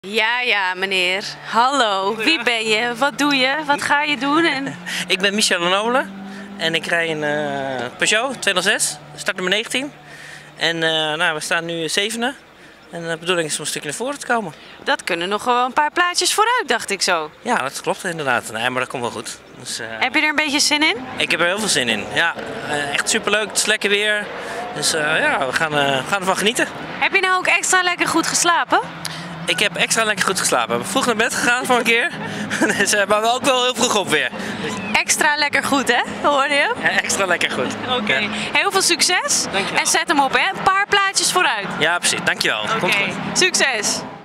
Ja, meneer. Hallo, wie ben je? Wat doe je? Wat ga je doen? Ik ben Michel Lenoble en ik rij een Peugeot 206, startnummer 19. En we staan nu zevende en de bedoeling is om een stukje naar voren te komen. Dat kunnen nog wel een paar plaatjes vooruit, dacht ik zo. Ja, dat klopt inderdaad. Nee, maar dat komt wel goed. Dus, Heb je er een beetje zin in? Ik heb er heel veel zin in. Ja, echt superleuk. Het is lekker weer. Dus we gaan ervan genieten. Heb je nou ook extra lekker goed geslapen? Ik heb extra lekker goed geslapen. Ik ben vroeg naar bed gegaan voor een keer. Dus, maar ook wel heel vroeg op weer. Extra lekker goed, hè? Hoor je? Ja, extra lekker goed. Oké. Ja. Heel veel succes. Dankjewel. En zet hem op, hè? Een paar plaatjes vooruit. Ja, precies. Dankjewel. Komt Oké. goed. Succes!